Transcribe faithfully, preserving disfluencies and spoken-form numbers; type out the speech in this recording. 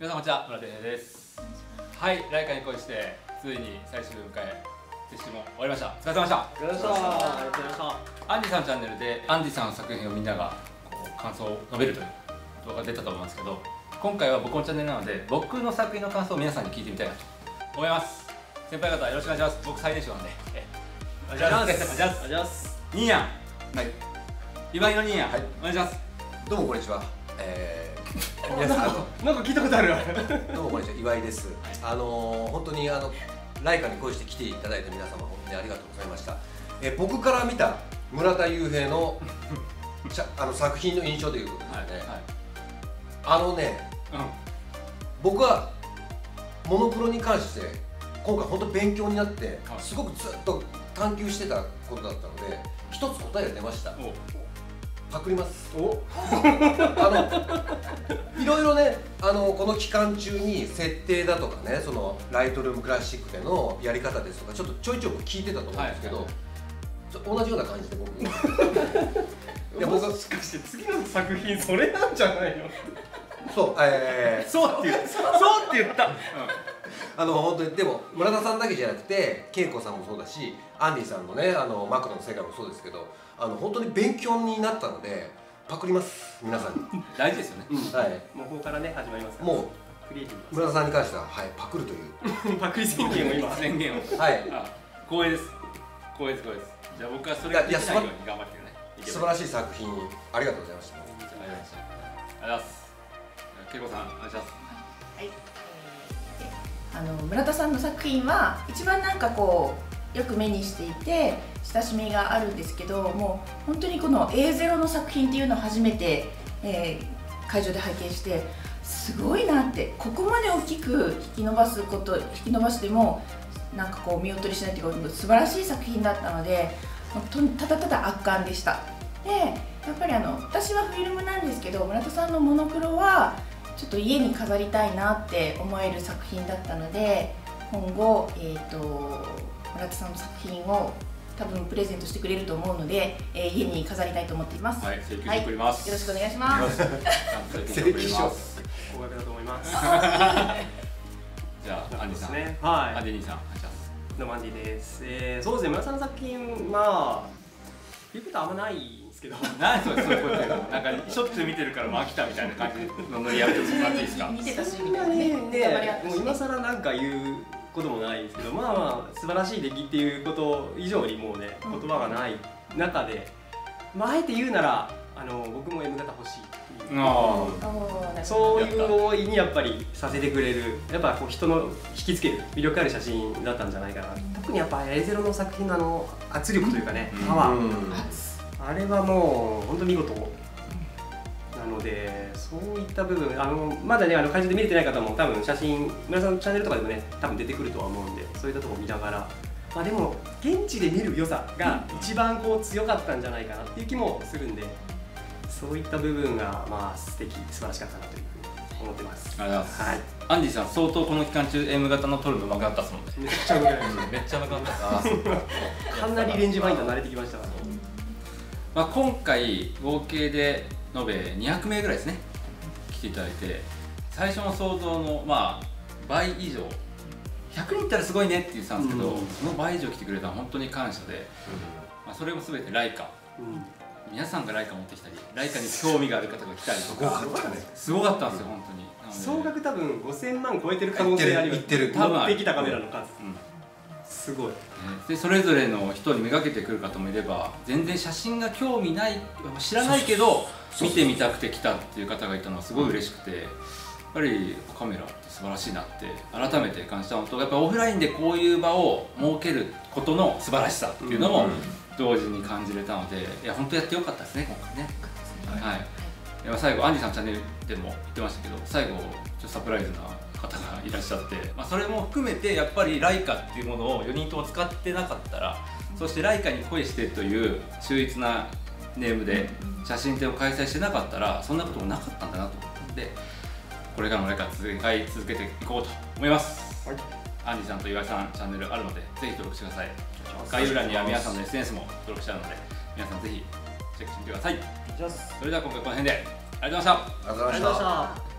皆さんこんにちは、村田です。はい、ライカに恋してついに最終日を迎え、撤収も終わりました。お疲れ様でした。 お疲れ様でした。ありがとうございました。 アンディさんのチャンネルでアンディさんの作品をみんながこう感想を述べるという動画が出たと思うんですけど、今回は僕のチャンネルなので僕の作品の感想を皆さんに聞いてみたいなと思います。先輩方よろしくお願いします。僕最年少なんで。 お願いします。お願いします。 ニーヤン、 はい、 岩井のニーヤン、 はい、 お願いします。 どうもこんにちは。えー、 皆さんなんか聞いたことある。 どうもこんにちは、岩井です。あのー、本当にあのライカに恋して来ていただいた皆様本当にありがとうございました。えー、僕から見た村田雄平のあの作品の印象ということですね。はいはい、あのね、うん、僕はモノクロに関して今回本当勉強になってすごくずっと探求してたことだったので一つ答えが出ました。パクります。おあのいろいろね、あのこの期間中に設定だとかね、そのライトルームクラシックでのやり方ですとかちょっとちょいちょい聞いてたと思うんですけど、はい、同じような感じで僕いや僕はしかして次の作品それなんじゃないの。 そう、えー、 そうって言ったそうって言った、うん、 あの本当にでも村田さんだけじゃなくて恵子さんもそうだしアンディさんのねあのマクロの世界もそうですけど、あの本当に勉強になったのでパクります皆さんに。 大事ですよね、 うん、はい、 もうここからね始まりますから、もうクリエイティブ村田さんに関しては、はい、パクるというパクリ宣言を今宣言をはい光栄です光栄です光栄です。じゃあ僕はそれができないように頑張ってね。 素晴らしい作品ありがとうございました。 ありがとうございました。ありがとうございます。恵子さんお願いします。 はい、あの村田さんの作品は一番なんかこうよく目にしていて親しみがあるんですけど、もう本当にこの エーゼロ の作品っていうのを初めて、えー、会場で拝見してすごいなって、ここまで大きく引き伸ばすこと引き伸ばしてもなんかこう見劣りしないというか素晴らしい作品だったので、本当にただただ圧巻でした。でやっぱりあの私はフィルムなんですけど、村田さんのモノクロはちょっと家に飾りたいなって思える作品だったので、今後、えー、と村田さんの作品を多分プレゼントしてくれると思うので、えー、家に飾りたいと思っています。 はい、請求して送ります、 はい、よろしくお願いします。 請求します。 高額だと思います。 じゃあアンディさん、ね、はい、アンディ兄さん、お願いします。 どうもアンディです。えー、そうですね、村田さんの作品まあ言うことはあんまないんですけど。 何それそういうこと言うの？なんかしょっちゅう見てるからもう飽きたみたいな感じのノリやめてもらっていいですか？ 見てたしそんなにね、もう今更なんか言うこともないですけど、まあまあ素晴らしい出来っていうこと以上にもうね言葉がない中で、まああえて言うならあの僕も エム 型欲しいっていう、あそういう思いにやっぱりさせてくれる、やっぱこう人の引きつける魅力ある写真だったんじゃないかな。特にやっぱ エーゼロ の作品のあの圧力というかね、パワー、あれはもう本当見事なので、そういった部分、あのまだねあの会場で見れてない方も多分写真村さんのチャンネルとかでもね多分出てくるとは思うんで、そういったところを見ながら、まあでも現地で見る良さが一番こう強かったんじゃないかなっていう気もするんで、そういった部分がまあ素敵素晴らしかったなというふうに思ってます。 ありがとうございます。はい、アンディさん相当この期間中 エム 型の撮るの上手くなったっすもんね。 めっちゃ上手くなりました。 めっちゃ上手くなった。あ、 かなりレンジファインダー慣れてきましたからね。 まあ今回合計で延べにひゃくめいぐらいですね来ていただいて、最初の想像のまあ倍以上、ひゃくにんいったらすごいねって言ってたんですけど、うん、その倍以上来てくれたのは本当に感謝で、うん、まあそれも全てライカ、うん、皆さんがライカ持ってきたりライカに興味がある方が来たりとかすごかったんですよ本当に。 総額多分ごせんまん超えてる可能性あります。持ってきたカメラの数、すごい。 でそれぞれの人にめがけてくる方もいれば、全然写真が興味ない知らないけど見てみたくて来たっていう方がいたのはすごい嬉しくて、やっぱりカメラって素晴らしいなって改めて感じたのと、やっぱオフラインでこういう場を設けることの素晴らしさっていうのも同時に感じれたので、いや本当やってよかったですね今回ね。はい。最後アンディさんのチャンネルでも言ってましたけど、最後ちょっとサプライズな方がいらっしゃって、まあ、それも含めてやっぱりライカっていうものをよにんとも使ってなかったら、そしてライカに恋してという秀逸なネームで写真展を開催してなかったらそんなこともなかったんだなと思って、これからもライカ使い続けていこうと思います。はい、アンディさんと岩井さんチャンネルあるのでぜひ登録してください。概要欄には皆さんの エスエヌエス も登録してあるので皆さんぜひチェックしてみてください。それでは今回この辺でありがとうございました。 ありがとうございました。